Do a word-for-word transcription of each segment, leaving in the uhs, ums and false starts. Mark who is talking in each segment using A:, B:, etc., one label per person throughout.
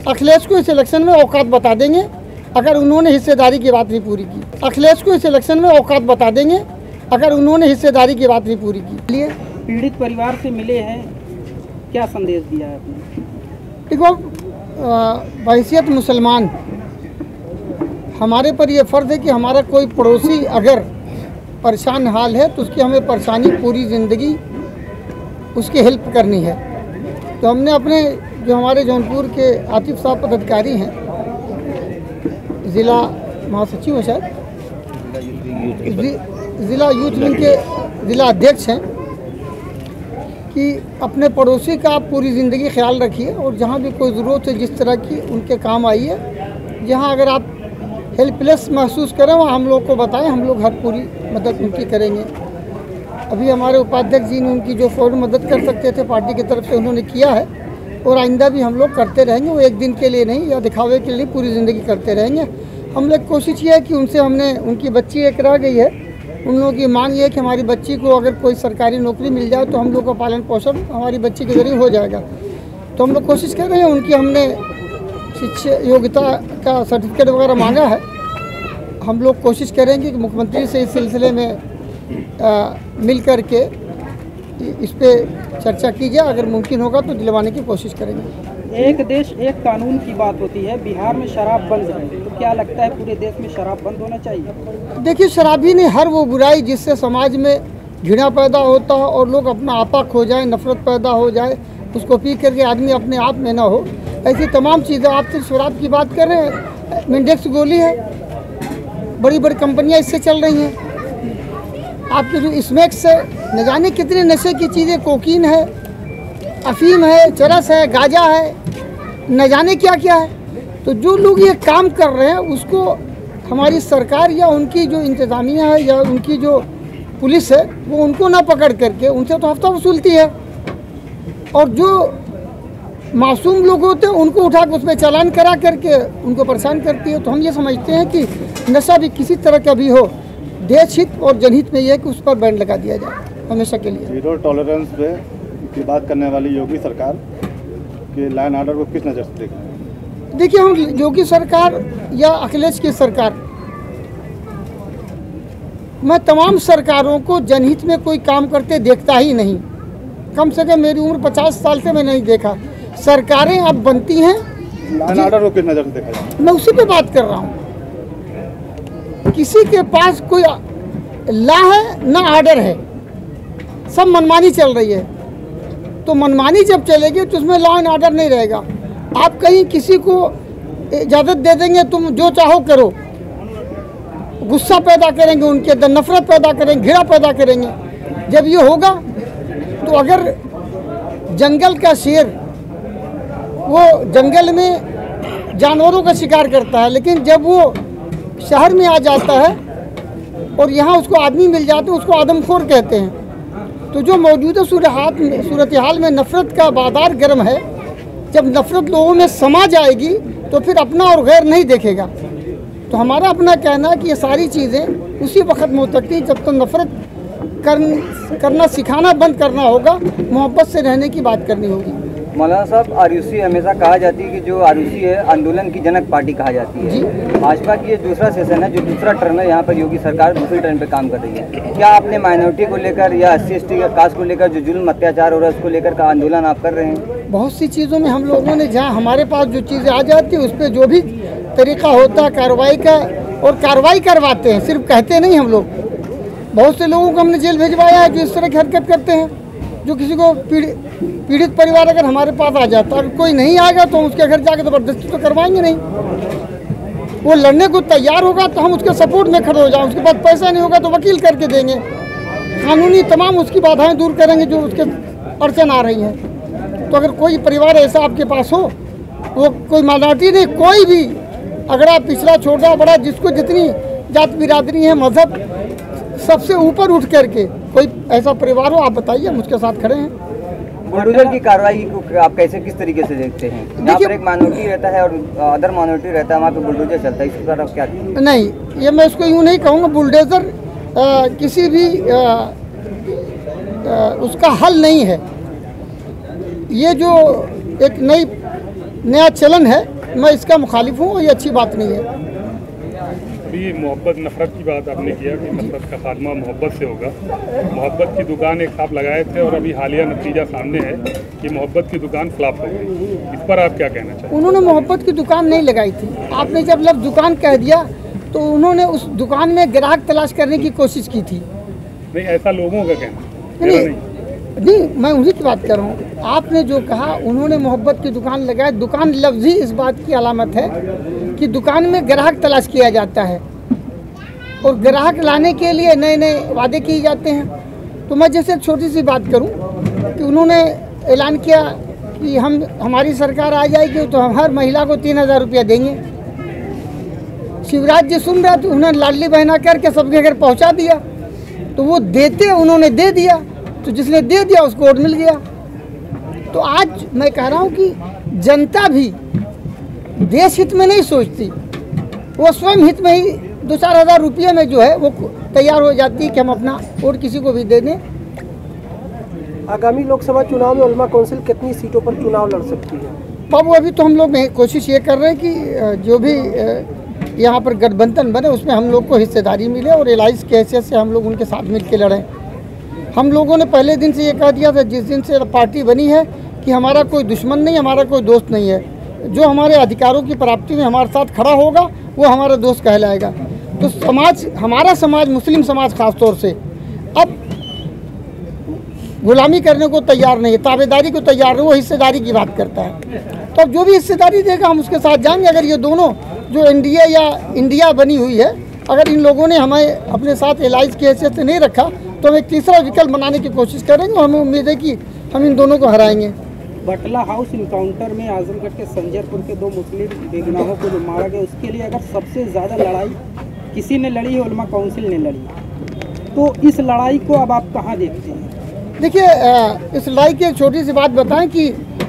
A: अखिलेश को इस इलेक्शन में औकात बता देंगे अगर उन्होंने हिस्सेदारी की बात नहीं पूरी की। अखिलेश को इस इलेक्शन में औकात बता देंगे अगर उन्होंने हिस्सेदारी की बात नहीं पूरी की। लिए
B: पीड़ित परिवार से मिले हैं, क्या संदेश दिया है आपने?
A: देखो, बहैसियत मुसलमान हमारे पर यह फ़र्ज़ है कि हमारा कोई पड़ोसी अगर परेशान हाल है तो उसकी हमें परेशानी पूरी ज़िंदगी उसकी हेल्प करनी है। तो हमने अपने जो हमारे जौनपुर के आतिफ साहब पदाधिकारी हैं, ज़िला महासचिव हैं शायद, ज़िला यूथ विंग के ज़िला अध्यक्ष हैं, कि अपने पड़ोसी का आप पूरी ज़िंदगी ख्याल रखिए और जहाँ भी कोई ज़रूरत है जिस तरह की उनके काम आई है, जहाँ अगर आप हेल्पलेस महसूस करें वहाँ हम लोग को बताएं, हम लोग हर पूरी मदद उनकी करेंगे। अभी हमारे उपाध्यक्ष जी ने उनकी जो फ़ौरन मदद कर सकते थे पार्टी की तरफ से उन्होंने किया है और आइंदा भी हम लोग करते रहेंगे। वो एक दिन के लिए नहीं या दिखावे के लिए पूरी ज़िंदगी करते रहेंगे। हम लोग कोशिश ये है कि उनसे हमने उनकी बच्ची एक रह गई है, उन लोगों की मांग ये है कि हमारी बच्ची को अगर कोई सरकारी नौकरी मिल जाए तो हम लोग का पालन पोषण हमारी बच्ची के जरिए हो जाएगा। तो हम लोग कोशिश कर रहे हैं, उनकी हमने शिक्षा योग्यता का सर्टिफिकेट वगैरह मांगा है। हम लोग कोशिश करेंगे कि मुख्यमंत्री से इस सिलसिले में आ, मिल कर के इस पर चर्चा की जाए, अगर मुमकिन होगा तो दिलवाने की कोशिश करेंगे।
B: एक देश एक कानून की बात होती है, बिहार में शराब बंद है, तो क्या लगता है पूरे देश में शराब बंद होना चाहिए?
A: देखिए, शराबी ने हर वो बुराई जिससे समाज में घृणा पैदा होता है और लोग अपना आपा खो जाए, नफरत पैदा हो जाए, उसको पी करके आदमी अपने आप में ना हो, ऐसी तमाम चीज़ें। आप सिर्फ शराब की बात कर रहे हैं, मिंडेक्स गोली है, बड़ी बड़ी कंपनियां इससे चल रही हैं। आपके जो स्मैक्स से न जाने कितने नशे की चीज़ें, कोकीन है, अफीम है, चरस है, गांजा है, न जाने क्या क्या है। तो जो लोग ये काम कर रहे हैं उसको हमारी सरकार या उनकी जो इंतज़ामिया है या उनकी जो पुलिस है वो उनको ना पकड़ करके उनसे तो हफ्ता वसूलती है, और जो मासूम लोग होते हैं उनको उठा कर उसमें चालान करा करके उनको परेशान करती है। तो हम ये समझते हैं कि नशा भी किसी तरह का भी हो, देश हित और जनहित में यह है कि उस पर बैन लगा दिया जाए हमेशा के लिए।
C: जीरो टॉलरेंस पे की बात करने वाली योगी सरकार के लाइन आर्डर को किस नज़र से देख रहे हैं?
A: देखिए, हम योगी सरकार या अखिलेश की सरकार, मैं तमाम सरकारों को जनहित में कोई काम करते देखता ही नहीं। कम से कम मेरी उम्र पचास साल से मैं नहीं देखा। सरकारें अब बनती हैं,
C: लाइन आर्डर को किस नज़र से देखा जाए?
A: मैं उसी पे बात कर रहा हूँ। किसी के पास कोई ला है ना आर्डर है, सब मनमानी चल रही है। तो मनमानी जब चलेगी तो उसमें लॉ एंड ऑर्डर नहीं रहेगा। आप कहीं किसी को इजाज़त दे देंगे, तुम जो चाहो करो, गुस्सा पैदा करेंगे उनके अंदर, नफरत पैदा करेंगे, घृणा पैदा करेंगे। जब ये होगा तो अगर जंगल का शेर वो जंगल में जानवरों का शिकार करता है, लेकिन जब वो शहर में आ जाता है और यहाँ उसको आदमी मिल जाते हैं, उसको आदमखोर कहते हैं। तो जो मौजूदा सूरत सूरत हाल में नफ़रत का बाजार गर्म है, जब नफ़रत लोगों में समा जाएगी तो फिर अपना और गैर नहीं देखेगा। तो हमारा अपना कहना है कि ये सारी चीज़ें उसी वक्त हो सकती हैं जब तो नफ़रत कर, करना सिखाना बंद करना होगा, मोहब्बत से रहने की बात करनी होगी।
D: मौलाना साहब, आरुषी हमेशा कहा जाती है कि जो आरुषी है आंदोलन की जनक पार्टी कहा जाती है। भाजपा की ये दूसरा सेशन है, जो दूसरा टर्म है, यहाँ पर योगी सरकार दूसरी टर्म पे काम कर रही है। क्या आपने माइनॉरिटी को लेकर या S C S T caste को लेकर जो जुल्म अत्याचार हो रहा है उसको लेकर का आंदोलन आप कर रहे हैं?
A: बहुत सी चीज़ों में हम लोगों ने, जहाँ हमारे पास जो चीज़ें आ जाती है उस पर जो भी तरीका होता है कार्रवाई का, और कार्रवाई करवाते हैं, सिर्फ कहते नहीं। हम लोग बहुत से लोगों को हमने जेल भिजवाया है जो इस तरह की हरकत करते हैं। जो किसी को पीड़ित पीड़ित परिवार अगर हमारे पास आ जाता, अगर कोई नहीं आएगा तो उसके घर जाकर ज़बरदस्ती तो करवाएंगे नहीं। वो लड़ने को तैयार होगा तो हम उसके सपोर्ट में खड़े हो जाएं, उसके पास पैसा नहीं होगा तो वकील करके देंगे, कानूनी तमाम उसकी बाधाएं दूर करेंगे जो उसके अड़चन आ रही हैं। तो अगर कोई परिवार ऐसा आपके पास हो, वो कोई माइनॉरिटी नहीं, कोई भी, अगर आप पिछड़ा छोटा बड़ा जिसको जितनी जात बिरादरी है, मजहब, सबसे ऊपर उठ करके कोई ऐसा परिवार हो, आप बताइए, हम उसके साथ खड़े हैं।
D: बुलडोजर की कार्रवाई को आप कैसे किस तरीके से देखते हैं? यहाँ पर एक माइनॉरिटी रहता है और अदर माइनॉरिटी रहता है, वहाँ पे बुलडोजर चलता है, इसके बारे में क्या? नहीं,
A: ये मैं इसको यूँ नहीं कहूँगा। बुलडोजर किसी भी आ, आ, उसका हल नहीं है। ये जो एक नई नया चलन है, मैं इसका मुखालिफ हूँ और ये अच्छी बात नहीं है।
E: अभी मोहब्बत नफ़रत की बात आपने किया कि नफ़रत का खात्मा मोहब्बत से होगा। मोहब्बत की दुकान एक आप लगाए थे और अभी हालिया नतीजा सामने है कि मोहब्बत की दुकान फ्लॉप हो गई। इस पर आप क्या कहना चाहते हैं?
A: उन्होंने मोहब्बत की दुकान नहीं लगाई थी। आपने जब लफ्ज़ दुकान कह दिया तो उन्होंने उस दुकान में ग्राहक तलाश करने की कोशिश की थी।
E: नहीं, ऐसा लोगों का कहना
A: नहीं नहीं, नहीं मैं उन्हीं की बात कर रहा हूँ। आपने जो कहा उन्होंने मोहब्बत की दुकान लगाई, दुकान लफ्ज़ ही इस बात की अलामत है कि दुकान में ग्राहक तलाश किया जाता है और ग्राहक लाने के लिए नए नए वादे किए जाते हैं। तो मैं जैसे एक छोटी सी बात करूं कि उन्होंने ऐलान किया कि हम हमारी सरकार आ जाएगी तो हम हर महिला को तीन हज़ार रुपया देंगे। शिवराज जी सुन रहे थे, उन्होंने लाडली बहना करके सबके घर पहुंचा दिया। तो वो देते उन्होंने दे दिया, तो जिसने दे दिया उसको वोट मिल गया। तो आज मैं कह रहा हूँ कि जनता भी देश हित में नहीं सोचती, वो स्वयं हित में ही दो चार हज़ार रुपये में जो है वो तैयार हो जाती है कि हम अपना वोट किसी को भी दे दें।
B: आगामी लोकसभा चुनाव में उलमा काउंसिल कितनी सीटों पर चुनाव लड़ सकती है?
A: बाबू अभी तो हम लोग कोशिश ये कर रहे हैं कि जो भी यहाँ पर गठबंधन बने उसमें हम लोग को हिस्सेदारी मिले और एलाइज की हैसियत से हम लोग उनके साथ मिल के लड़ें। हम लोगों ने पहले दिन से ये कह दिया था जिस दिन से पार्टी बनी है कि हमारा कोई दुश्मन नहीं, हमारा कोई दोस्त नहीं है। जो हमारे अधिकारों की प्राप्ति में हमारे साथ खड़ा होगा वो हमारा दोस्त कहलाएगा। तो समाज, हमारा समाज, मुस्लिम समाज खास तौर से अब गुलामी करने को तैयार नहीं है, ताबेदारी को तैयार नहीं, वो हिस्सेदारी की बात करता है। तो अब जो भी हिस्सेदारी देगा हम उसके साथ जाएंगे। अगर ये दोनों जो एनडीए या इंडिया बनी हुई है, अगर इन लोगों ने हमें अपने साथ एलाइज की हैसियत से नहीं रखा तो हम एक तीसरा विकल्प बनाने की कोशिश करेंगे और हमें उम्मीद है कि हम इन दोनों को हराएंगे।
B: बटला हाउस इनकाउंटर में आजमगढ़ के संजयपुर के दो मुस्लिम बेगुनाहों को जो मारा गया, उसके लिए अगर सबसे ज़्यादा लड़ाई किसी ने लड़ी है, उलमा काउंसिल ने लड़ी, तो इस लड़ाई को अब आप कहाँ देखते हैं?
A: देखिए, इस लड़ाई की एक छोटी सी बात बताएं कि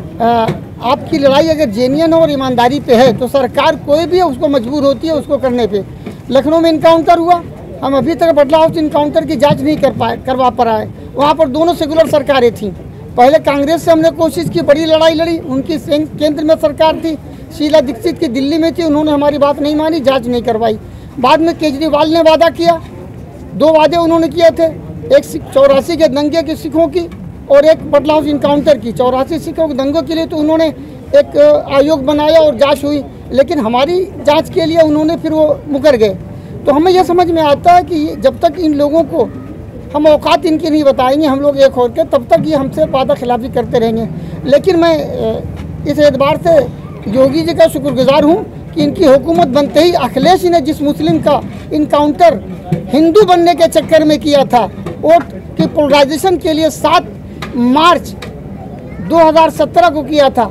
A: आपकी लड़ाई अगर जेन्युइन और ईमानदारी पे है तो सरकार कोई भी है उसको मजबूर होती है उसको करने पे। लखनऊ में इनकाउंटर हुआ, हम अभी तक बटला हाउस इनकाउंटर की जांच नहीं कर पाए करवा पा रहा है। वहाँ पर दोनों सेकुलर सरकारें थीं। पहले कांग्रेस से हमने कोशिश की, बड़ी लड़ाई लड़ी, उनकी केंद्र में सरकार थी, शीला दीक्षित की दिल्ली में थी, उन्होंने हमारी बात नहीं मानी, जाँच नहीं करवाई। बाद में केजरीवाल ने वादा किया, दो वादे उन्होंने किए थे, एक चौरासी के दंगे के सिखों की और एक बटला हाउस इनकाउंटर की। चौरासी सिखों के दंगों के लिए तो उन्होंने एक आयोग बनाया और जांच हुई, लेकिन हमारी जांच के लिए उन्होंने फिर वो मुकर गए। तो हमें यह समझ में आता है कि जब तक इन लोगों को हम औकात इनकी नहीं बताएंगे हम लोग एक होकर, तब तक ये हमसे वादा खिलाफी करते रहेंगे। लेकिन मैं इस एतबार से योगी जी का शुक्रगुजार हूँ कि इनकी हुकूमत बनते ही अखिलेश ने जिस मुस्लिम का इनकाउंटर हिंदू बनने के चक्कर में किया था, वोट की पोलराइजेशन के लिए सात मार्च दो हज़ार सत्रह को किया था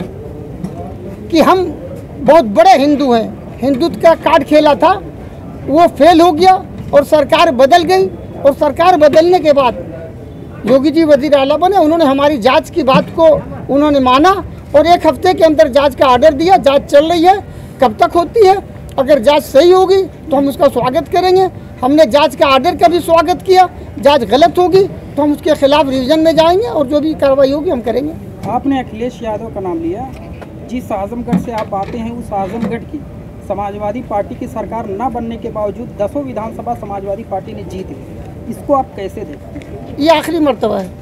A: कि हम बहुत बड़े हिंदू हैं, हिंदुत्व का कार्ड खेला था, वो फेल हो गया और सरकार बदल गई। और सरकार बदलने के बाद योगी जी वजीर आला बने, उन्होंने हमारी जांच की बात को उन्होंने माना और एक हफ्ते के अंदर जांच का आर्डर दिया। जांच चल रही है, कब तक होती है? अगर जांच सही होगी तो हम उसका स्वागत करेंगे। हमने जांच का आर्डर का भी स्वागत किया, जांच गलत होगी तो हम उसके खिलाफ रिवीजन में जाएंगे और जो भी कार्रवाई होगी हम करेंगे।
B: आपने अखिलेश यादव का नाम लिया, जिस आजमगढ़ से आप आते हैं उस आजमगढ़ की समाजवादी पार्टी की सरकार न बनने के बावजूद दसों विधानसभा समाजवादी पार्टी ने जीत ली, इसको आप कैसे देखते?
A: ये आखिरी मर्तबा है।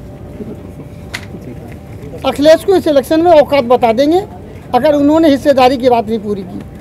A: अखिलेश को इस इलेक्शन में औकात बता देंगे अगर उन्होंने हिस्सेदारी की बात नहीं पूरी की।